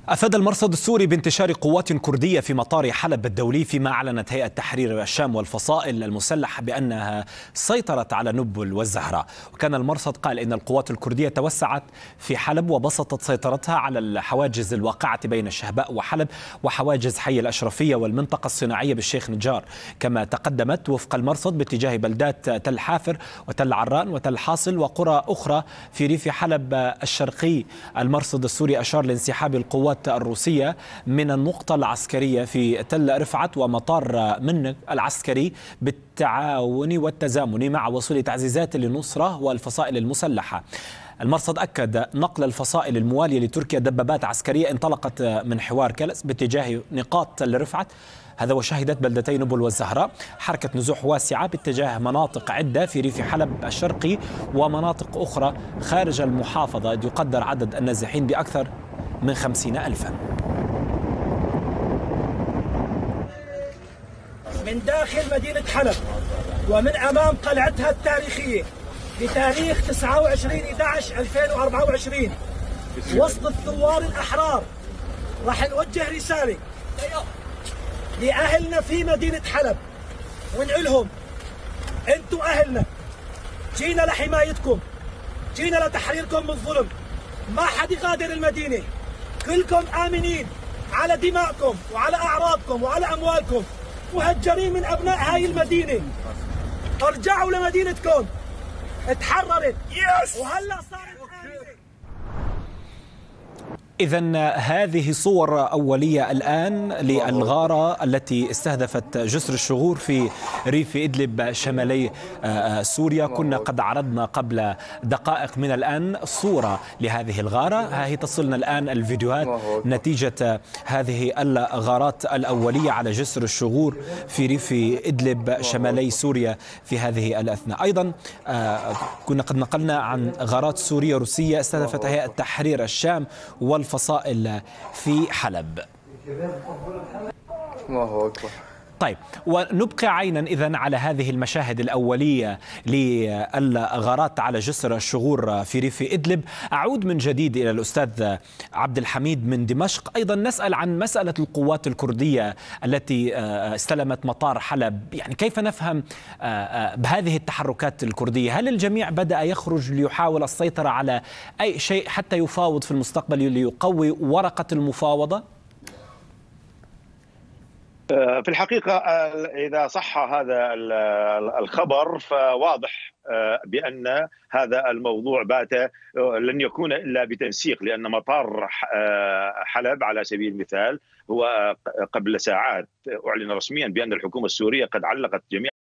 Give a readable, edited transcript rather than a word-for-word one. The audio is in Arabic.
أفاد المرصد السوري بانتشار قوات كردية في مطار حلب الدولي، فيما أعلنت هيئة تحرير الشام والفصائل المسلحة بأنها سيطرت على نبل والزهراء. وكان المرصد قال إن القوات الكردية توسعت في حلب وبسطت سيطرتها على الحواجز الواقعة بين الشهباء وحلب وحواجز حي الأشرفية والمنطقة الصناعية بالشيخ نجار، كما تقدمت وفق المرصد باتجاه بلدات تل حافر وتل عران وتل حاصل وقرى أخرى في ريف حلب الشرقي. المرصد السوري أشار لانسحاب القوات الروسية من النقطة العسكرية في تل رفعت ومطار منك العسكري بالتعاون والتزامن مع وصول تعزيزات للنصرة والفصائل المسلحة. المرصد أكد نقل الفصائل الموالية لتركيا دبابات عسكرية انطلقت من حوار كلس باتجاه نقاط تل رفعت، هذا وشهدت بلدتي نبل والزهراء حركة نزوح واسعة باتجاه مناطق عدة في ريف حلب الشرقي ومناطق أخرى خارج المحافظة، يقدر عدد النازحين بأكثر من 50,000. من داخل مدينة حلب ومن أمام قلعتها التاريخية بتاريخ 29/11/2024 وسط الثوار الأحرار راح نوجه رسالة لأهلنا في مدينة حلب ونقولهم أنتوا أهلنا، جينا لحمايتكم، جينا لتحريركم من الظلم، ما حد يغادر المدينة، كلكم آمنين على دمائكم وعلى أعراضكم وعلى أموالكم، مهجرين من أبناء هاي المدينة، ارجعوا لمدينتكم، اتحررت وهلأ صارت آمنة. إذن هذه صور أولية الآن للغارة التي استهدفت جسر الشغور في ريف إدلب شمالي سوريا. كنا قد عرضنا قبل دقائق من الآن صورة لهذه الغارة، ها هي تصلنا الآن الفيديوهات نتيجة هذه الغارات الأولية على جسر الشغور في ريف إدلب شمالي سوريا في هذه الأثناء. أيضا كنا قد نقلنا عن غارات سورية روسية استهدفت هيئة تحرير الشام والفصائل في حلب. الله أكبر. طيب، ونبقي عينا إذن على هذه المشاهد الأولية للغارات على جسر الشغور في ريف إدلب. أعود من جديد إلى الأستاذ عبد الحميد من دمشق، أيضا نسأل عن مسألة القوات الكردية التي استلمت مطار حلب. يعني كيف نفهم بهذه التحركات الكردية؟ هل الجميع بدأ يخرج ليحاول السيطرة على أي شيء حتى يفاوض في المستقبل ليقوي ورقة المفاوضة؟ في الحقيقة إذا صح هذا الخبر فواضح بأن هذا الموضوع لن يكون إلا بتنسيق، لأن مطار حلب على سبيل المثال هو قبل ساعات أعلن رسميا بأن الحكومة السورية قد علقت جميع